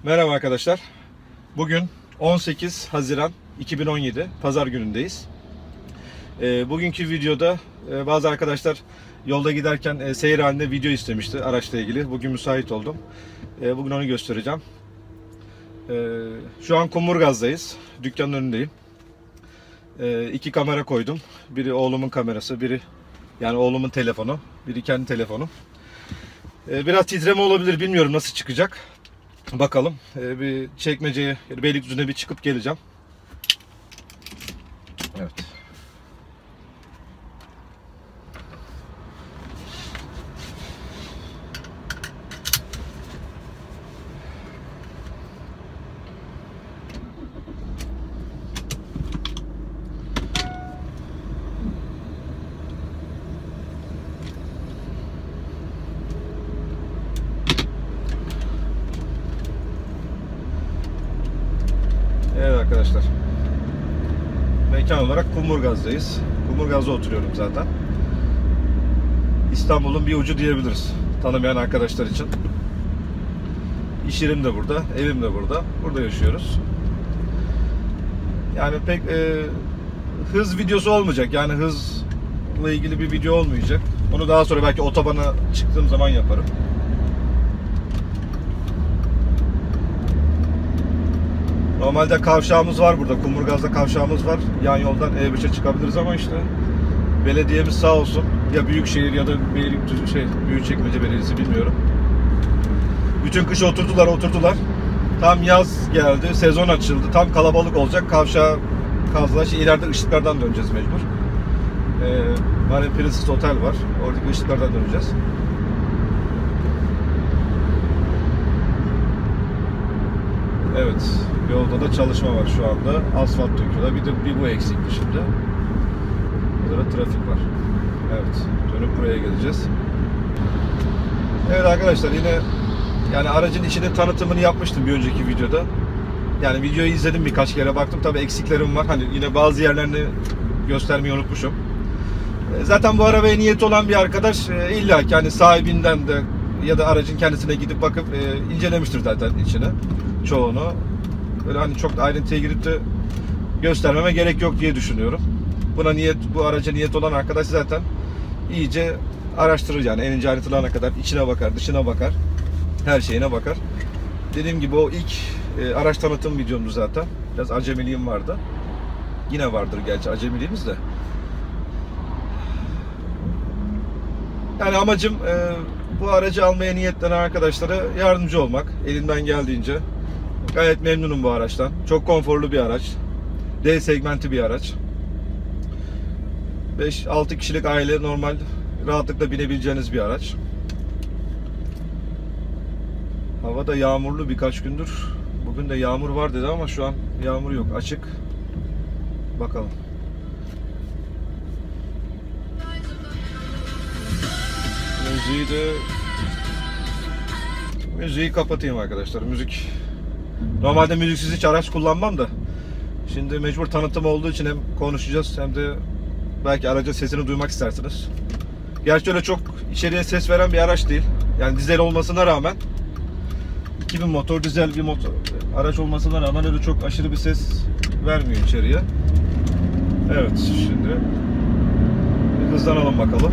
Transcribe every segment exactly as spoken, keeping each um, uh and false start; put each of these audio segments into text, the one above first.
Merhaba arkadaşlar. Bugün on sekiz Haziran iki bin on yedi Pazar günündeyiz. E, bugünkü videoda e, bazı arkadaşlar yolda giderken e, seyir halinde video istemişti araçla ilgili. Bugün müsait oldum. E, bugün onu göstereceğim. E, şu an Kumburgaz'dayız. Dükkanın önündeyim. E, iki kamera koydum. Biri oğlumun kamerası, biri yani oğlumun telefonu, biri kendi telefonum. E, biraz titreme olabilir, bilmiyorum nasıl çıkacak. Bakalım. Ee, bir çekmeceye, Beylikdüzü'ne bir çıkıp geleceğim. Evet. Evet arkadaşlar. Mekan olarak Kumburgaz'dayız. Kumburgaz'da oturuyorum zaten. İstanbul'un bir ucu diyebiliriz. Tanımayan arkadaşlar için. İş yerim de burada, evim de burada. Burada yaşıyoruz. Yani pek e, hız videosu olmayacak. Yani hızla ilgili bir video olmayacak. Onu daha sonra belki otobana çıktığım zaman yaparım. Normalde kavşağımız var burada. Kumburgaz'da kavşağımız var. Yan yoldan E beşe çıkabiliriz ama işte belediyemiz sağ olsun. Ya Büyükşehir ya da Beylikdüzü şey Büyükçekmece Belediyesi, bilmiyorum. Bütün kış oturdular oturdular. Tam yaz geldi. Sezon açıldı. Tam kalabalık olacak. Kavşağı kazdılar. Şimdi ileride ışıklardan döneceğiz mecbur. Ee, Mare Princess Otel var. Oradaki ışıklardan döneceğiz. Evet. Yolda da çalışma var şu anda. Asfalt döküyorlar. Bir de bir bu eksikti şimdi. Burada da trafik var. Evet. Dönüp buraya geleceğiz. Evet arkadaşlar, yine yani aracın içinin tanıtımını yapmıştım bir önceki videoda. Yani videoyu izledim, birkaç kere baktım. Tabii eksiklerim var. Hani yine bazı yerlerini göstermeyi unutmuşum. Zaten bu arabaya niyeti olan bir arkadaş illa ki hani sahibinden de ya da aracın kendisine gidip bakıp e, incelemiştir zaten içini. Çoğunu. Böyle hani çok da ayrıntıya girip de göstermeme gerek yok diye düşünüyorum. Buna niyet, bu araca niyet olan arkadaş zaten iyice araştırır yani en ince ayrıntılarına kadar, içine bakar, dışına bakar, her şeyine bakar. Dediğim gibi o ilk e, araç tanıtım videomdu zaten. Biraz acemiliğim vardı. Yine vardır gerçi acemiliğimiz de. Yani amacım e, bu aracı almaya niyetlenen arkadaşlara yardımcı olmak. Elimden geldiğince. Gayet memnunum bu araçtan. Çok konforlu bir araç. D segmenti bir araç. beş altı kişilik aile normal rahatlıkla binebileceğiniz bir araç. Hava da yağmurlu birkaç gündür. Bugün de yağmur var dedi ama şu an yağmur yok. Açık. Bakalım. Müziği de Müziği kapatayım arkadaşlar. Müzik Normalde müziksiz hiç araç kullanmam da şimdi mecbur tanıtım olduğu için hem konuşacağız hem de belki aracın sesini duymak istersiniz. Gerçi öyle çok içeriye ses veren bir araç değil. Yani dizel olmasına rağmen iki bin motor dizel bir motor araç olmasına rağmen öyle çok aşırı bir ses vermiyor içeriye. Evet, şimdi hızlanalım bakalım.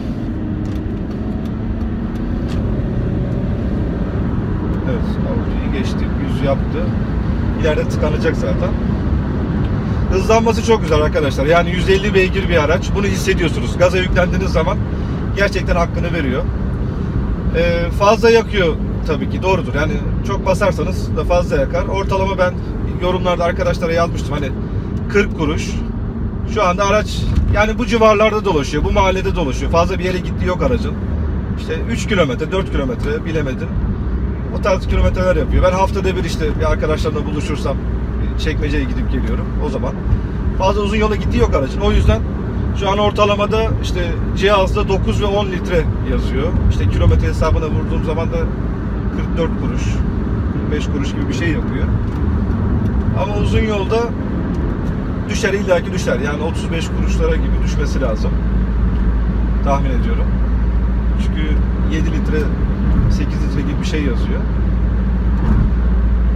Evet, Audi'yi geçtik. yüz yaptı. İleride tıkanacak zaten. Hızlanması çok güzel arkadaşlar. Yani yüz elli beygir bir araç. Bunu hissediyorsunuz. Gaza yüklendiğiniz zaman gerçekten hakkını veriyor. Ee, fazla yakıyor tabii ki. Doğrudur. Yani çok basarsanız da fazla yakar. Ortalama ben yorumlarda arkadaşlara yazmıştım. Hani kırk kuruş. Şu anda araç yani bu civarlarda dolaşıyor. Bu mahallede dolaşıyor. Fazla bir yere gittiği yok aracın. İşte üç kilometre, dört kilometre bilemedim. O tarz kilometreler yapıyor. Ben haftada bir işte bir arkadaşlarımla buluşursam Çekmece'ye gidip geliyorum o zaman. Fazla uzun yola gittiği yok aracın. O yüzden şu an ortalamada işte cihazda dokuz ve on litre yazıyor. İşte kilometre hesabına vurduğum zaman da kırk dört kuruş, kırk beş kuruş gibi bir şey yapıyor. Ama uzun yolda düşer, illaki düşer. Yani otuz beş kuruşlara gibi düşmesi lazım. Tahmin ediyorum. Çünkü yedi litre, sekiz litre gibi bir şey yazıyor.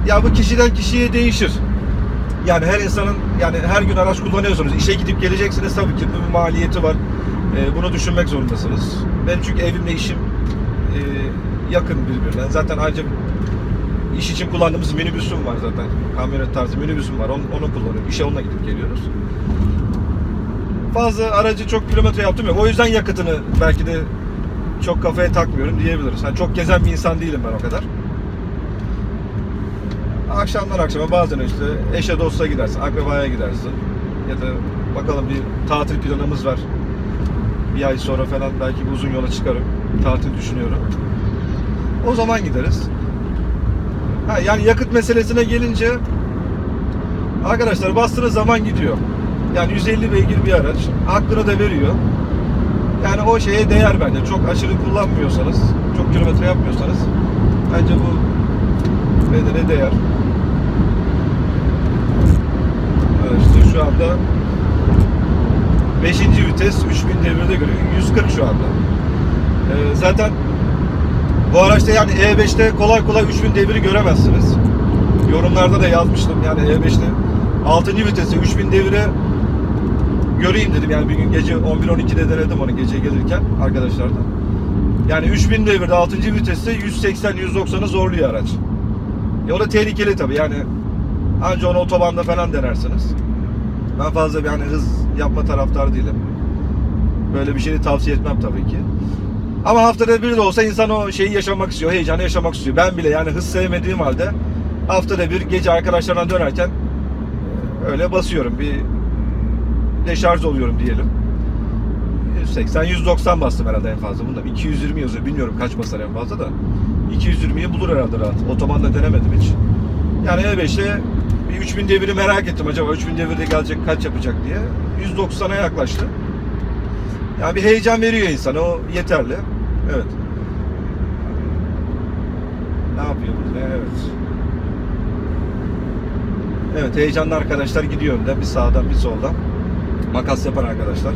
Ya bu kişiden kişiye değişir. Yani her insanın, yani her gün araç kullanıyorsunuz. İşe gidip geleceksiniz, tabii ki bir maliyeti var. Ee, bunu düşünmek zorundasınız. Benim çünkü evimle işim e, yakın birbirine. Zaten ayrıca iş için kullandığımız minibüsüm var zaten. Kamyonet tarzı minibüsüm var. Onu, onu kullanıyorum. İşe onunla gidip geliyoruz. Fazla aracı çok kilometre yaptım yok. O yüzden yakıtını belki de çok kafaya takmıyorum diyebiliriz. Yani çok gezen bir insan değilim ben o kadar. Akşamdan akşama bazen işte eşe dosta gidersin, akrabaya gidersin. Ya da bakalım bir tatil planımız var. Bir ay sonra falan belki bir uzun yola çıkarım. Tatil düşünüyorum. O zaman gideriz. Ha, yani yakıt meselesine gelince arkadaşlar bastığınız zaman gidiyor. Yani yüz elli beygir bir araç. Hakkını da veriyor. Yani o şeye değer bence. Çok aşırı kullanmıyorsanız, çok kilometre yapmıyorsanız bence bu bedene değer. Evet, işte şu anda beşinci vites üç bin devirde görüyor. yüz kırk şu anda. Ee, zaten bu araçta yani E beşte kolay kolay üç bin deviri göremezsiniz. Yorumlarda da yazmıştım yani E beşte altıncı vitesi üç bin devire göreyim dedim. Yani bir gün gece on bir on ikide denedim onu gece gelirken arkadaşlarla. Yani üç bin devirde altıncı viteste yüz seksen yüz doksanı zorluyor araç. E o da tehlikeli tabii yani. Anca onu otobanda falan denersiniz. Ben fazla bir yani hız yapma taraftarı değilim. Böyle bir şeyi tavsiye etmem tabii ki. Ama haftada bir de olsa insan o şeyi yaşamak istiyor, heyecanı yaşamak istiyor. Ben bile yani hız sevmediğim halde haftada bir gece arkadaşlarına dönerken öyle basıyorum. Bir deşarj oluyorum diyelim. yüz seksen yüz doksan bastım herhalde en fazla. Bunda iki yüz yirmi yazıyor. Bilmiyorum kaç basar en fazla da. iki yüz yirmiyi bulur herhalde rahat. Otobanda denemedim hiç. Yani E beşe bir üç bin deviri merak ettim. Acaba üç bin devirde gelecek kaç yapacak diye. yüz doksana yaklaştı. Yani bir heyecan veriyor insana. O yeterli. Evet. Ne yapıyor burada? Evet. Evet, heyecanlı arkadaşlar gidiyor önden. Bir sağdan bir soldan. Makas yapan arkadaşlar.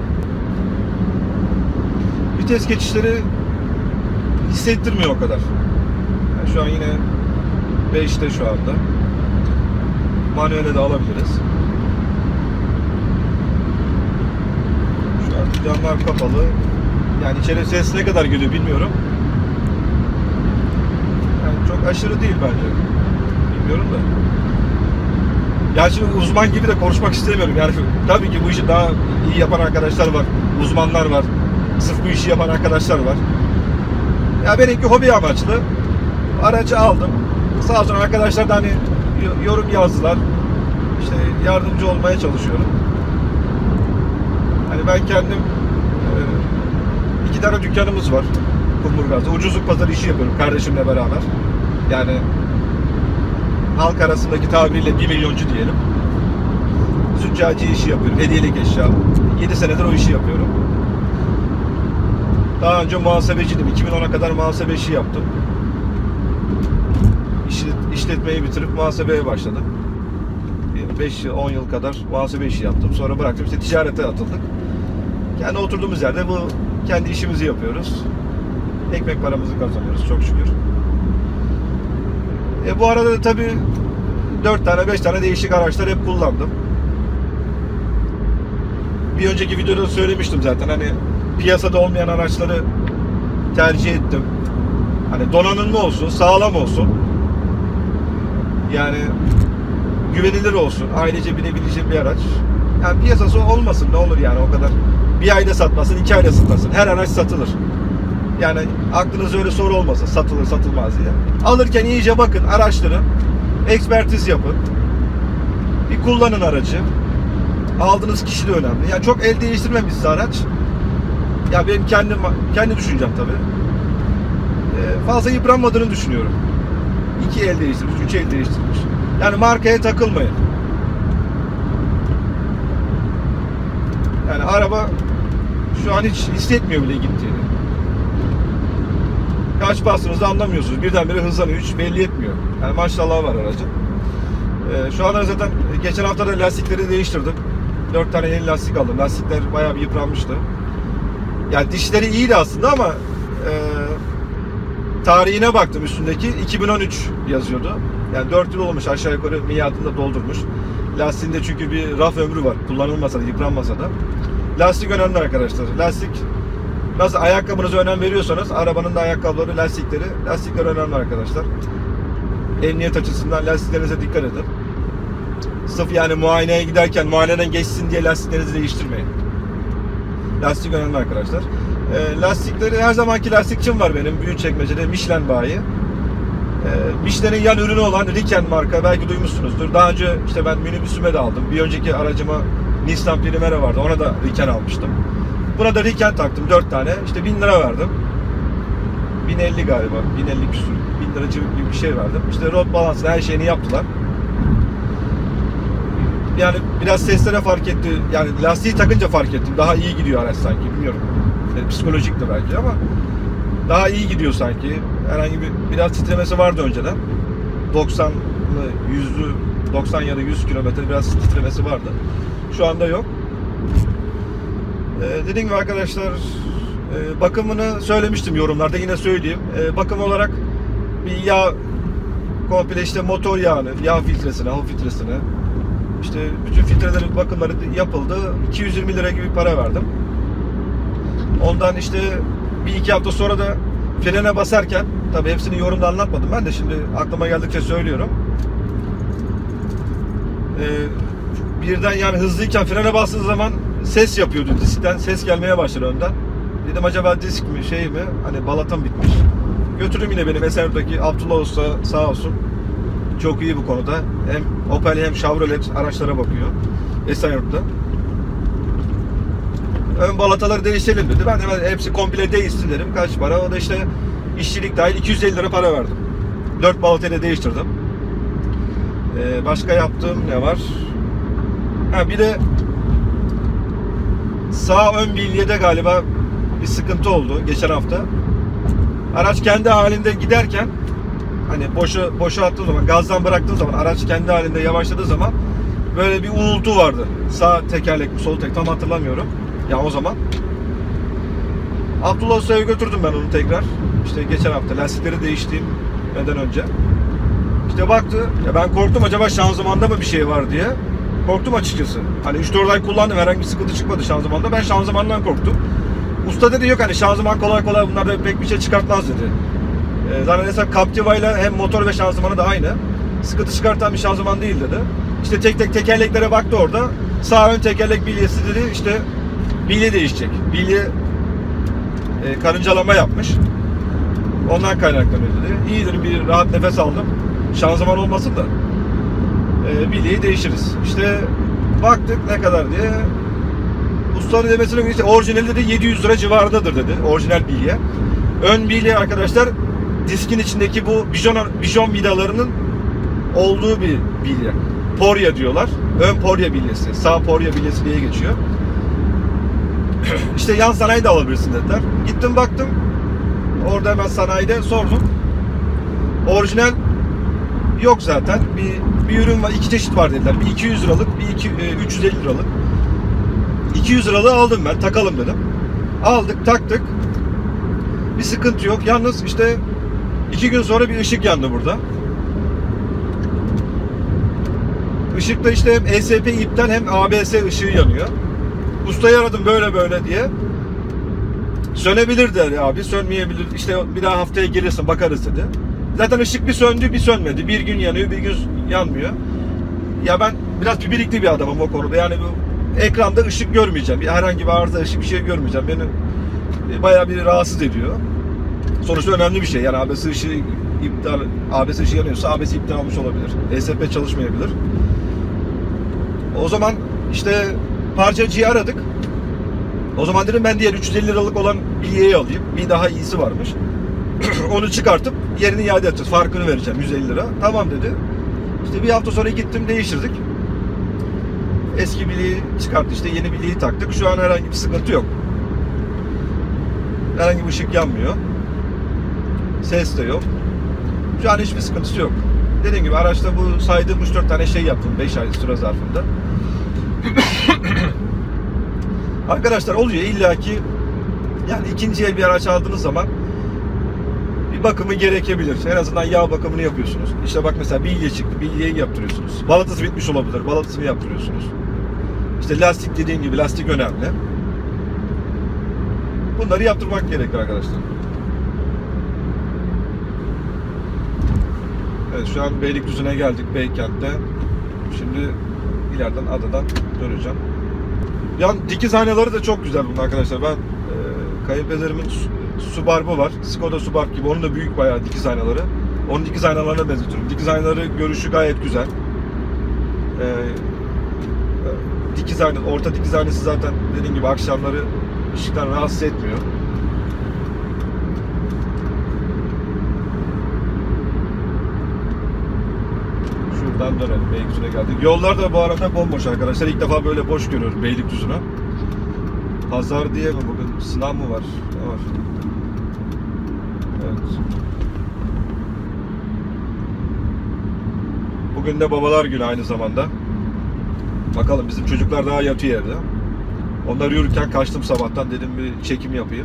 Vites geçişleri hissettirmiyor o kadar. Yani şu an yine beşte şu anda. Manuele de alabiliriz. Şu an camlar kapalı. Yani içeri ses ne kadar geliyor bilmiyorum. Yani çok aşırı değil bence. Bilmiyorum da. Ya şimdi uzman gibi de konuşmak istemiyorum. Yani tabii ki bu işi daha iyi yapan arkadaşlar var. Uzmanlar var. Sırf bu işi yapan arkadaşlar var. Ya benimki hobi amaçlı. Aracı aldım. Sağ olsun arkadaşlar da hani yorum yazdılar. İşte yardımcı olmaya çalışıyorum. Hani ben kendim iki tane dükkanımız var. Kumburgaz'da. Ucuzluk pazarı işi yapıyorum kardeşimle beraber. Yani halk arasındaki tabirle bir milyoncu diyelim. Züccaci işi yapıyorum. Hediyelik eşya. yedi senedir o işi yapıyorum. Daha önce muhasebeciydim. iki bin ona kadar muhasebe işi yaptım. İşletmeyi bitirip muhasebeye başladım. beş on yıl kadar muhasebe işi yaptım. Sonra bıraktım. İşte ticarete atıldık. Kendi oturduğumuz yerde bu kendi işimizi yapıyoruz. Ekmek paramızı kazanıyoruz çok şükür. E bu arada da tabii dört tane beş tane değişik araçlar hep kullandım. Bir önceki videoda söylemiştim zaten hani piyasada olmayan araçları tercih ettim. Hani donanımlı olsun, sağlam olsun. Yani güvenilir olsun, ailece binebileceğim bir araç. Yani piyasası olmasın ne olur yani o kadar. Bir ayda satmasın, iki ayda satmasın. Her araç satılır. Yani aklınızda öyle soru olmasın, satılır satılmaz diye. Alırken iyice bakın, araştırın, ekspertiz yapın. Bir kullanın aracı. Aldığınız kişi de önemli. Yani çok el değiştirmemişse araç. Ya benim kendim kendi düşüncem tabii. Ee, fazla yıpranmadığını düşünüyorum. İki el değiştirmiş, üç el değiştirmiş. Yani markaya takılmayın. Yani araba şu an hiç hissetmiyor bile gittiğini. Kaç bastığınızda anlamıyorsunuz. Birdenbire hızlanıyor, hiç belli etmiyor. Yani maşallah var aracın. Ee, şu anda zaten geçen hafta da lastikleri değiştirdim. dört tane yeni lastik aldım. Lastikler bayağı bir yıpranmıştı. Yani dişleri iyiydi aslında ama e, tarihine baktım üstündeki. iki bin on üç yazıyordu. Yani dört yıl olmuş aşağı yukarı, miadını doldurmuş. Lastiğinde çünkü bir raf ömrü var. Kullanılmasa da, yıpranmasa da. Lastik önemli arkadaşlar. Lastik, nasıl ayakkabınıza önem veriyorsanız arabanın da ayakkabıları, lastikleri, lastikler önemli arkadaşlar. Emniyet açısından lastiklerinize dikkat edin. Sırf yani muayeneye giderken muayeneden geçsin diye lastiklerinizi değiştirmeyin. Lastik önemli arkadaşlar. E, lastikleri, her zamanki lastikçim var benim Büyükçekmece'de, Michelin bayi. E, Michelin'in yan ürünü olan Riken marka, belki duymuşsunuzdur. Daha önce işte ben minibüsüme de aldım. Bir önceki aracıma Nissan Primera vardı, ona da Riken almıştım. Buna da Riken taktım, dört tane. İşte bin lira verdim. bin elli galiba, bin elli küsur, bin lira gibi bir şey verdim. İşte rot balansını, her şeyini yaptılar. Yani biraz seslere fark etti. Yani lastiği takınca fark ettim. Daha iyi gidiyor araç sanki. Bilmiyorum. Yani psikolojik de belki ama daha iyi gidiyor sanki. Herhangi bir biraz titremesi vardı önceden. doksanlı, yüzlü, doksan ya da yüz kilometre biraz titremesi vardı. Şu anda yok. Ee, dediğim gibi arkadaşlar, e, bakımını söylemiştim yorumlarda. Yine söyleyeyim. E, bakım olarak bir yağ, komple işte motor yağını, yağ filtresine, hava filtresine, İşte bütün filtrelerin bakımları yapıldı. iki yüz yirmi lira gibi para verdim. Ondan işte bir iki hafta sonra da frene basarken, tabii hepsini yorumda anlatmadım ben de, şimdi aklıma geldikçe söylüyorum. Ee, birden yani hızlıyken frene bastığı zaman ses yapıyordu, diskten ses gelmeye başladı önden. Dedim acaba disk mi şey mi, hani balatam bitmiş. Götürdüm yine benim Esenyurt'taki Abdullah Usta, sağ olsun. Çok iyi bu konuda. Hem Opel hem Chevrolet araçlara bakıyor Esenyurt'ta. Ön balataları değiştirelim dedi. Ben hemen hepsi komple değişsin dedim. Kaç para? O da işte işçilik dahil iki yüz elli lira para verdim. dört balatayla değiştirdim. Ee, başka yaptığım ne var? Ha bir de sağ ön bilyede galiba bir sıkıntı oldu geçen hafta. Araç kendi halinde giderken, hani boşa boşa attığın zaman, gazdan bıraktığın zaman, araç kendi halinde yavaşladığı zaman böyle bir uğultu vardı. Sağ tekerlek mi, sol tekerlek tam hatırlamıyorum. Ya o zaman Abdullah Usta'ya götürdüm ben onu tekrar. İşte geçen hafta lastikleri değiştiğimden önce. İşte baktı. Ya ben korktum, acaba şanzımanda mı bir şey var diye. Korktum açıkçası. Hani üç dört ay kullandım, herhangi bir sıkıntı çıkmadı şanzımanda. Ben şanzımandan korktum. Usta dedi yok hani şanzıman kolay kolay bunlarda pek bir şey çıkartmaz dedi. Zaten mesela Captiva ile hem motor ve şanzımanı da aynı. Sıkıntı çıkartan bir şanzıman değil dedi. İşte tek tek tekerleklere baktı orada. Sağ ön tekerlek bilyesi dedi, işte bilye değişecek. Bilye e, karıncalama yapmış. Ondan kaynaklanıyor dedi. İyi dedim, bir rahat nefes aldım. Şanzıman olmasın da e, bilyeyi değişiriz. İşte baktık ne kadar diye. Ustanın demesine göre işte orijinali dedi yedi yüz lira civarındadır dedi. Orijinal bilye. Ön bilye arkadaşlar, diskin içindeki bu bijon, bijon vidalarının olduğu bir bilye. Porya diyorlar. Ön porya bilyesi. Sağ porya bilyesi diye geçiyor. İşte yan sanayi de alabilirsin dediler. Gittim baktım. Orada hemen sanayide sordum. Orijinal yok zaten. Bir, bir ürün var. İki çeşit var dediler. Bir iki yüz liralık, bir iki, e, üç yüz elli liralık. iki yüz liralığı aldım ben. Takalım dedim. Aldık, taktık. Bir sıkıntı yok. Yalnız işte iki gün sonra bir ışık yandı burada. Işıkta işte hem E S P iptal hem A B S ışığı yanıyor. Ustayı aradım böyle böyle diye. Sönebilir dedi abi, sönmeyebilir. İşte bir daha haftaya gelirsin bakarız dedi. Zaten ışık bir söndü bir sönmedi. Bir gün yanıyor bir gün yanmıyor. Ya ben biraz pibirikli bir adamım o konuda. Yani bu ekranda ışık görmeyeceğim. Herhangi bir arıza ışık bir şey görmeyeceğim. Beni bayağı bir rahatsız ediyor. Sonuçta önemli bir şey. Yani A B S ışığı iptal, A B S ışığı yanıyorsa A B S iptal olmuş olabilir. E S P çalışmayabilir. O zaman işte parçacıyı aradık. O zaman dedim ben diğer üç yüz elli liralık olan bilyeyi alayım. Bir daha iyisi varmış. Onu çıkartıp yerini iade edeceğiz. Farkını vereceğim yüz elli lira. Tamam dedi. İşte bir hafta sonra gittim değiştirdik. Eski bilyeyi çıkarttı, işte yeni bilyeyi taktık. Şu an herhangi bir sıkıntı yok. Herhangi bir ışık yanmıyor. Ses de yok. Şu an hiçbir sıkıntısı yok. Dediğim gibi araçta bu saydığım üç dört tane şey yaptım beş ay süre zarfında. Arkadaşlar oluyor illaki, yani ikinci el bir araç aldığınız zaman bir bakımı gerekebilir. En azından yağ bakımını yapıyorsunuz. İşte bak mesela bilye çıktı. Bilyeyi yaptırıyorsunuz. Balatası bitmiş olabilir. Balatasını yaptırıyorsunuz. İşte lastik, dediğim gibi lastik önemli. Bunları yaptırmak gerekir arkadaşlar. Evet, şu an Beylikdüzü'ne geldik, Beykent'te. Şimdi ileriden Adadan döneceğim. Yan dikiz aynaları da çok güzel bunlar arkadaşlar. Ben e, kayınpederimin Subaru var. Skoda Subaru gibi. Onun da büyük bayağı dikiz aynaları. Onun dikiz aynalarına benzetiyorum. Dikiz aynaları görüşü gayet güzel. E, dikiz ayna, orta dikiz aynası zaten dediğim gibi akşamları ışıktan rahatsız etmiyor. Şuradan dönelim. Beylikdüzü'ne geldik. Yollar da bu arada bomboş arkadaşlar. İlk defa böyle boş görüyorum Beylikdüzü'nü. Pazar diye mi bugün? Sınav mı var? Ne var? Evet. Bugün de babalar günü aynı zamanda. Bakalım, bizim çocuklar daha yatıyor evde. Onlar yürürken kaçtım sabahtan, dedim bir çekim yapayım.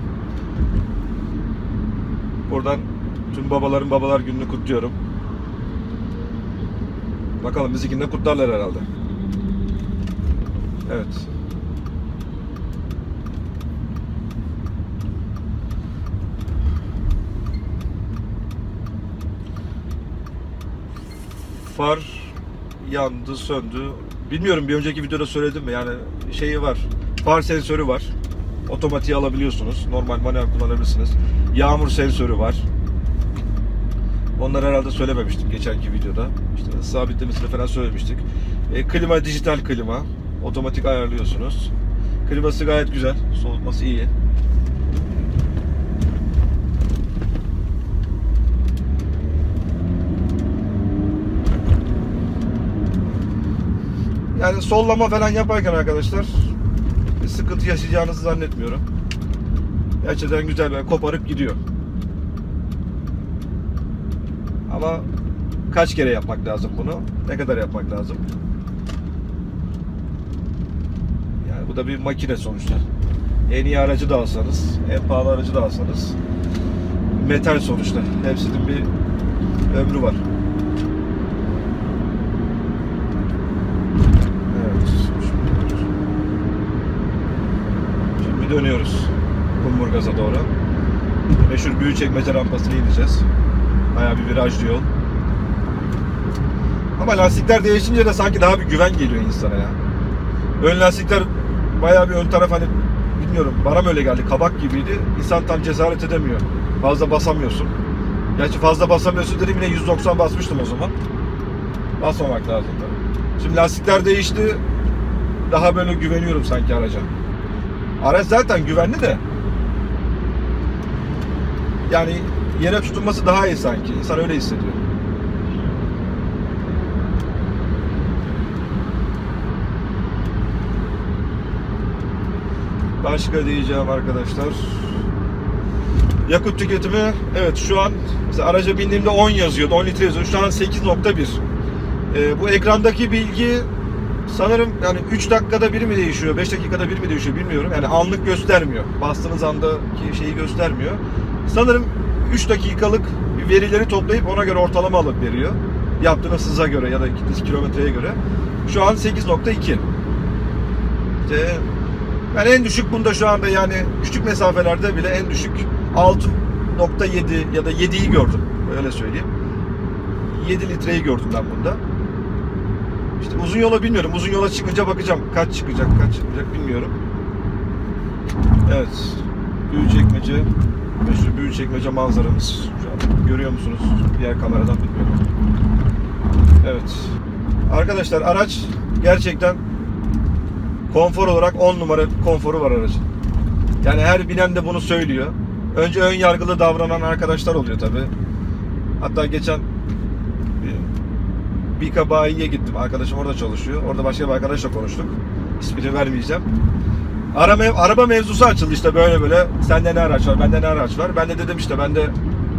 Buradan tüm babaların babalar gününü kutluyorum. Bakalım bizimkini de kutlarlar herhalde. Evet. Far yandı, söndü. Bilmiyorum, bir önceki videoda söyledim mi? Yani şeyi var. Far sensörü var. Otomatiğe alabiliyorsunuz. Normal manuel kullanabilirsiniz. Yağmur sensörü var. Onları herhalde söylememiştim geçenki videoda. İşte sabitlemesini falan söylemiştik. E, klima, dijital klima. Otomatik ayarlıyorsunuz. Kliması gayet güzel. Soğutması iyi. Yani sollama falan yaparken arkadaşlar bir sıkıntı yaşayacağınızı zannetmiyorum. Gerçekten güzel, böyle koparıp gidiyor. Ama kaç kere yapmak lazım bunu? Ne kadar yapmak lazım? Yani bu da bir makine sonuçta. En iyi aracı da alsanız, en pahalı aracı da alsanız metal sonuçta. Hepsinin bir ömrü var. Evet. Şimdi dönüyoruz Kumburgaz'a doğru. Meşhur Büyükçekmece rampasına ineceğiz. Bayağı bir virajlı yol. Ama lastikler değişince de sanki daha bir güven geliyor insana ya. Ön lastikler bayağı bir ön taraf, hani bilmiyorum, bana mı öyle geldi, kabak gibiydi. İnsan tam cesaret edemiyor. Fazla basamıyorsun. Gerçi fazla basamıyorsun dedim, yine yüz doksan basmıştım o zaman. Basmamak lazım tabii. Şimdi lastikler değişti. Daha böyle güveniyorum sanki araca. Araç zaten güvenli de. Yani yere tutunması daha iyi sanki. İnsan öyle hissediyor. Başka diyeceğim arkadaşlar. Yakıt tüketimi, evet şu an mesela araca bindiğimde on yazıyordu, on litre yazıyordu. Şu an sekiz nokta bir. Ee, bu ekrandaki bilgi sanırım yani üç dakikada bir mi değişiyor, beş dakikada bir mi değişiyor bilmiyorum. Yani anlık göstermiyor. Bastığınız andaki şeyi göstermiyor. Sanırım üç dakikalık bir verileri toplayıp ona göre ortalama alıp veriyor. Yaptığınız hıza göre ya da gittiğiniz kilometreye göre. Şu an sekiz nokta iki. İşte yani en düşük bunda şu anda, yani küçük mesafelerde bile en düşük altı nokta yedi ya da yediyi gördüm. Öyle söyleyeyim. yedi litreyi gördüm ben bunda. İşte uzun yola bilmiyorum. Uzun yola çıkınca bakacağım. Kaç çıkacak, kaç çıkacak bilmiyorum. Evet. Büyükçekmece, meşhur Büyükçekmece manzaramız. Şu an görüyor musunuz? Diğer kameradan bilmiyorum. Evet. Arkadaşlar araç gerçekten konfor olarak on numara konforu var aracın. Yani her binen de bunu söylüyor. Önce ön yargılı davranan arkadaşlar oluyor tabi. Hatta geçen Bika bayiye gittim. Arkadaşım orada çalışıyor. Orada başka bir arkadaşla konuştuk. İsmini vermeyeceğim. Araba, araba mevzusu açıldı işte böyle böyle. Sende ne araç var? Bende ne araç var? Ben de dedim işte bende e,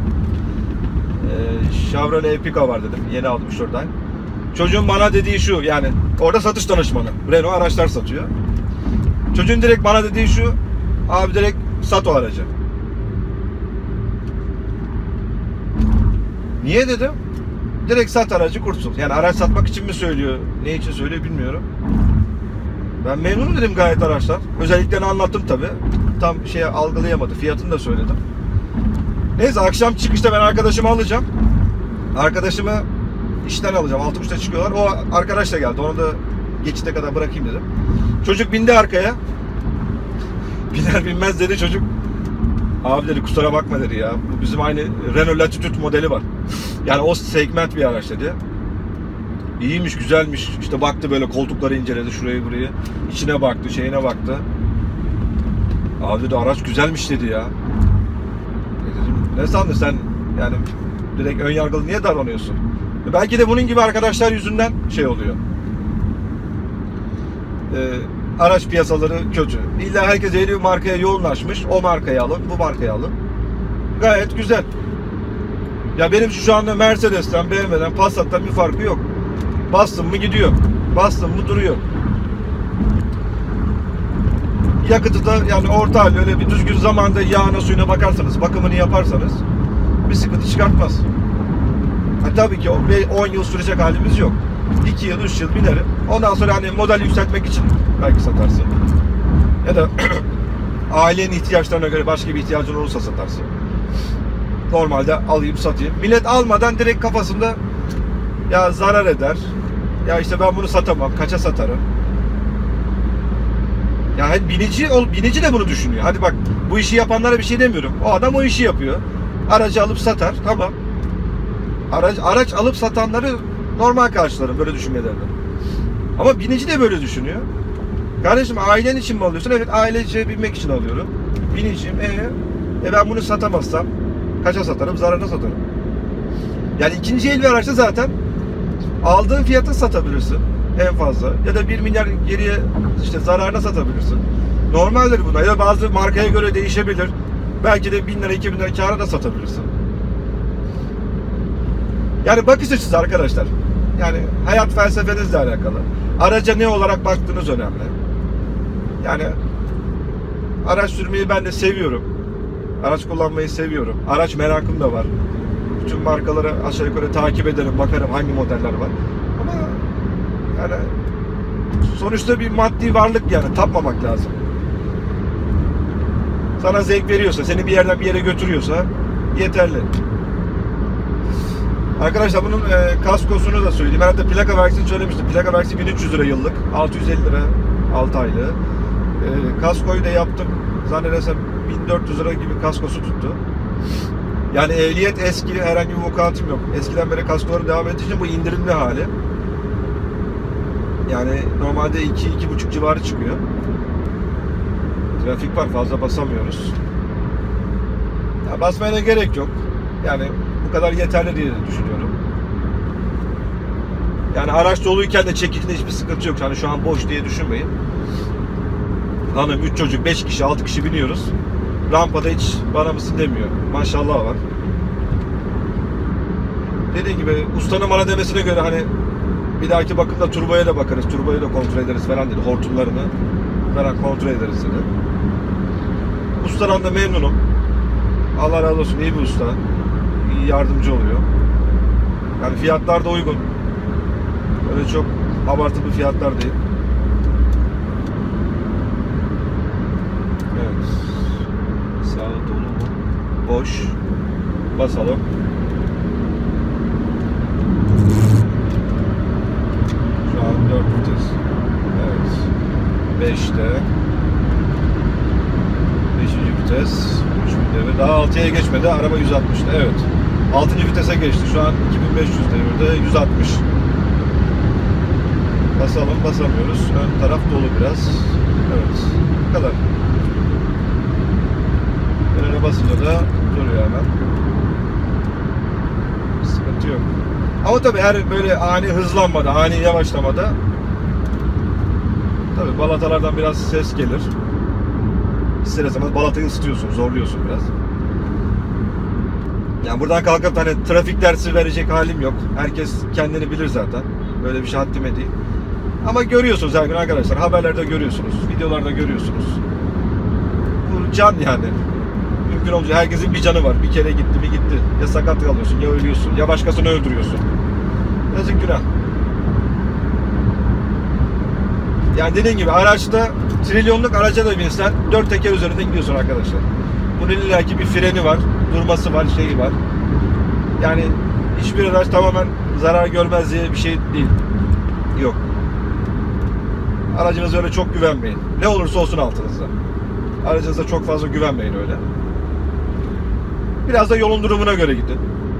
Chevrolet Epica var dedim. Yeni aldım şuradan. Çocuğun bana dediği şu, yani orada satış danışmanı. Renault araçlar satıyor. Çocuğun direkt bana dediği şu: abi direkt sat o aracı. Niye dedim? Direkt sat aracı kurtul. Yani araç satmak için mi söylüyor? Ne için söylüyor bilmiyorum. Ben memnunum dedim gayet araçlar. Özelliklerini anlattım tabi. Tam şey algılayamadı. Fiyatını da söyledim. Neyse akşam çıkışta ben arkadaşımı alacağım. Arkadaşımı işten alacağım. altı buçukta çıkıyorlar. O arkadaş da geldi. Onu da geçite kadar bırakayım dedim. Çocuk bindi arkaya. Biner binmez dedi çocuk. Abi dedi kusura bakma dedi ya. Bu bizim aynı Renault Latitude modeli var. Yani o segment bir araç dedi. İyiymiş, güzelmiş. İşte baktı böyle koltukları inceledi şurayı burayı. İçine baktı, şeyine baktı. Abi dedi araç güzelmiş dedi ya. E dedim, ne sandın sen yani direkt ön yargılı niye davranıyorsun? E belki de bunun gibi arkadaşlar yüzünden şey oluyor. Ee, araç piyasaları kötü. İlla herkes belli bir markaya yoğunlaşmış. O markayı alın, bu markayı alın. Gayet güzel. Ya benim şu anda Mercedes'ten, B M W'den, Passat'tan bir farkı yok. Bastım mı gidiyor. Bastım mı duruyor. Yakıtı da yani orta halde öyle bir düzgün zamanda yağına suyuna bakarsanız, bakımını yaparsanız bir sıkıntı çıkartmaz. Ha, tabii ki on yıl sürecek halimiz yok. iki yıl, üç yıl binerim. Ondan sonra hani model yükseltmek için belki satarsın. Ya da ailenin ihtiyaçlarına göre başka bir ihtiyacın olursa satarsın. Normalde alayım satayım. Millet almadan direkt kafasında ya zarar eder. Ya işte ben bunu satamam. Kaça satarım? Ya hep binici ol, binici de bunu düşünüyor. Hadi bak bu işi yapanlara bir şey demiyorum. O adam o işi yapıyor. Aracı alıp satar. Tamam. Araç, araç alıp satanları normal karşılarım böyle düşünmelerini. Ama binici de böyle düşünüyor. Kardeşim ailen için mi alıyorsun? Evet ailece binmek için alıyorum. Biniciyim. E, e ben bunu satamazsam kaça satarım? Zararına satarım. Yani ikinci el bir araçta zaten aldığın fiyatı satabilirsin en fazla. Ya da bir milyar geriye işte zararına satabilirsin. Normaldir buna. Ya bazı markaya göre değişebilir. Belki de bin lira iki bin lira kâra da satabilirsin. Yani bakış açısı arkadaşlar. Yani hayat felsefenizle alakalı. Araca ne olarak baktığınız önemli. Yani araç sürmeyi ben de seviyorum. Araç kullanmayı seviyorum. Araç merakım da var. Bütün markaları aşağı yukarı takip ederim, bakarım hangi modeller var. Ama yani sonuçta bir maddi varlık yani tapmamak lazım. Sana zevk veriyorsa, seni bir yerden bir yere götürüyorsa yeterli. Arkadaşlar bunun e, kaskosunu da söyleyeyim. Herhalde plaka vergisini söylemiştim. Plaka vergisi bin üç yüz lira yıllık. altı yüz elli lira altı aylığı. E, kaskoyu da yaptım. Zannedersem bin dört yüz lira gibi kaskosu tuttu. Yani ehliyet eski, herhangi bir vukuatım yok. Eskiden beri kaskoları devam ettiği için bu indirimli hali. Yani normalde iki iki buçuk civarı çıkıyor. Trafik var, fazla basamıyoruz. Ya basmaya da gerek yok. Yani bu kadar yeterli diye düşünüyorum. Yani araç doluyken de çekicinde hiçbir sıkıntı yok. Yani şu an boş diye düşünmeyin. Hanım, üç çocuk, beş kişi, altı kişi biniyoruz. Rampada hiç bana mısın demiyor. Maşallah var. Dediğim gibi ustanın bana demesine göre hani bir dahaki bakımda turboya da bakarız. Turboyu da kontrol ederiz falan dedi. Hortumlarını falan kontrol ederiz dedi. Ustadan da memnunum. Allah razı olsun, iyi bir usta. İyi yardımcı oluyor. Yani fiyatlar da uygun. Öyle çok abartılı fiyatlar değil. Evet. Sağ dolu mu? Boş. Basalım. Şu an dört vites. Evet. beşte. beşinci vites. üç bin devir. Daha altıya geçmedi. Araba yüz altmıştı. Evet. altıncı vitese geçti. Şu an iki bin beş yüz devirde. yüz altmış. Basalım. Basamıyoruz. Ön taraf dolu biraz. Evet. Bu kadar. Frene basınca da duruyor hemen. Sıkıntı yok. Ama tabii her böyle ani hızlanmada, ani yavaşlamada tabii balatalardan biraz ses gelir. İster istemez balatayı ısıtıyorsun, zorluyorsun biraz. Yani buradan kalkıp hani trafik dersi verecek halim yok. Herkes kendini bilir zaten. Böyle bir şey haddime değil. Ama görüyorsunuz her gün arkadaşlar. Haberlerde görüyorsunuz, videolarda görüyorsunuz. Bu can yani. gün olacak. Herkesin bir canı var. Bir kere gitti mi gitti. Ya sakat kalıyorsun, ya ölüyorsun, ya başkasını öldürüyorsun. Yazık, günah. Yani dediğim gibi araçta, trilyonluk araca da binsen dört teker üzerinde gidiyorsun arkadaşlar. Bunun illaki bir freni var, durması var, şeyi var. Yani hiçbir araç tamamen zarar görmez diye bir şey değil. Yok. Aracınıza öyle çok güvenmeyin. Ne olursa olsun altınızda. Aracınıza çok fazla güvenmeyin öyle. Biraz da yolun durumuna göre gidin.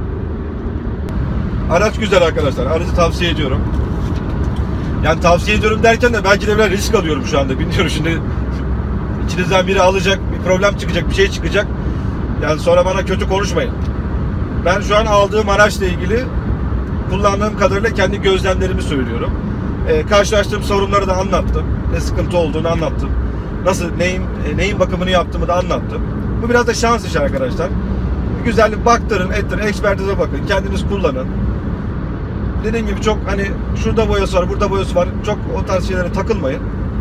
Araç güzel arkadaşlar. Aracı tavsiye ediyorum. Yani tavsiye ediyorum derken de belki de biraz risk alıyorum şu anda. Bilmiyorum, şimdi içinizden biri alacak, bir problem çıkacak, bir şey çıkacak. Yani sonra bana kötü konuşmayın. Ben şu an aldığım araçla ilgili kullandığım kadarıyla kendi gözlemlerimi söylüyorum. Ee, karşılaştığım sorunları da anlattım. Ne sıkıntı olduğunu anlattım. Nasıl, neyin, neyin bakımını yaptığımı da anlattım. Bu biraz da şans işi arkadaşlar. Güzel baktırın, ettirin, ekspertize bakın. Kendiniz kullanın. Dediğim gibi çok hani şurada boyası var, burada boyası var. Çok o tarz şeylere takılmayın.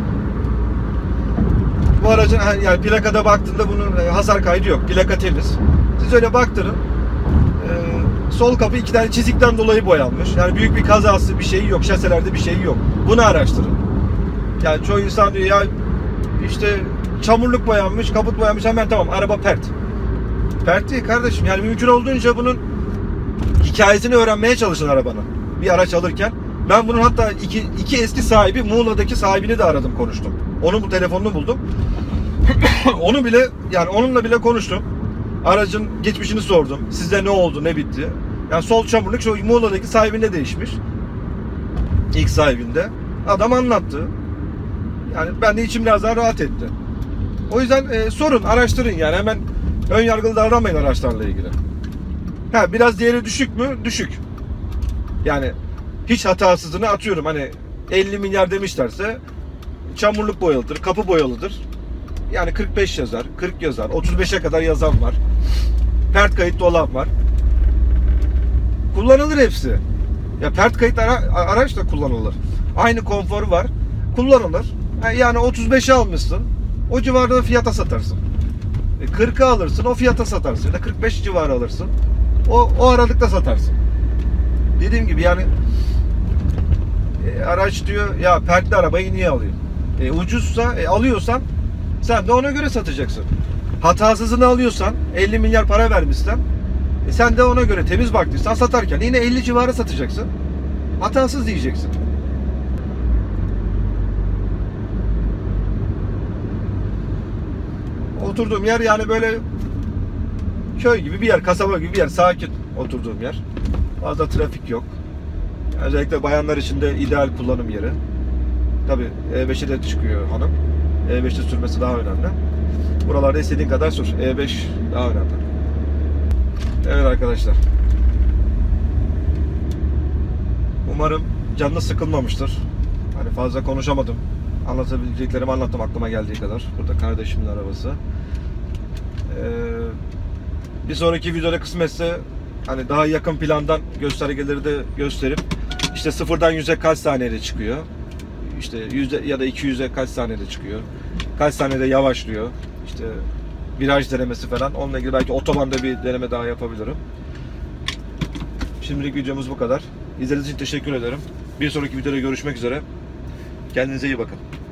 Bu aracın yani plakada baktığında bunun hasar kaydı yok. Plaka temiz. Siz öyle baktırın. Ee, sol kapı iki tane çizikten dolayı boyanmış. Yani büyük bir kazası bir şeyi yok. Şaselerde bir şeyi yok. Bunu araştırın. Yani çoğu insan diyor ya işte çamurluk boyanmış, kaput boyanmış, hemen tamam araba pert. Pert değil kardeşim. Yani mümkün olduğunca bunun hikayesini öğrenmeye çalışın arabanın. Bir araç alırken. Ben bunun hatta iki, iki eski sahibi, Muğla'daki sahibini de aradım, konuştum. Onun bu telefonunu buldum. Onu bile, yani onunla bile konuştum. Aracın geçmişini sordum. Sizde ne oldu, ne bitti? Yani sol çamurluk şu Muğla'daki sahibinde değişmiş. İlk sahibinde. Adam anlattı. Yani ben de içim biraz daha rahat etti. O yüzden e, sorun, araştırın yani. Hemen ön yargılı davranmayın araçlarla ilgili. Ha, biraz değeri düşük mü? Düşük. Yani hiç hatasızını atıyorum. Hani elli milyar demişlerse çamurluk boyalıdır, kapı boyalıdır. Yani kırk beş yazar, kırk yazar, otuz beşe kadar yazan var. Pert kayıtlı olan var. Kullanılır hepsi. Ya pert kayıtlı ara, araç da kullanılır. Aynı konforu var. Kullanılır. Yani otuz beşe almışsın. O civarda fiyata satarsın. kırka alırsın, o fiyata satarsın. Ya da kırk beş civarı alırsın. O, o aralıkta satarsın. Dediğim gibi yani e, araç diyor ya pertli arabayı niye alayım? E, ucuzsa e, alıyorsan sen de ona göre satacaksın. Hatasızını alıyorsan, elli milyar para vermişsen e, sen de ona göre temiz baktıysan satarken yine elli civarı satacaksın. Hatasız diyeceksin. Oturduğum yer yani böyle köy gibi bir yer, kasaba gibi bir yer, sakin oturduğum yer. Fazla trafik yok. Özellikle bayanlar için de ideal kullanım yeri. Tabii E beşe de çıkıyor hanım. E beşte sürmesi daha önemli. Buralarda istediğin kadar sür. E beş daha önemli. Evet arkadaşlar. Umarım canınız sıkılmamıştır. Hani fazla konuşamadım. Anlatabileceklerimi anlattım aklıma geldiği kadar. Burada kardeşimin arabası. Ee, bir sonraki videoda kısmetse hani daha yakın plandan göstergeleri de gösterip işte sıfırdan yüze kaç saniyede çıkıyor, işte yüzde ya da iki yüze kaç saniyede çıkıyor, kaç saniyede yavaşlıyor, işte viraj denemesi falan, onunla ilgili belki otobanda bir deneme daha yapabilirim. Şimdilik videomuz bu kadar. İzlediğiniz için teşekkür ederim. Bir sonraki videoda görüşmek üzere. Kendinize iyi bakın.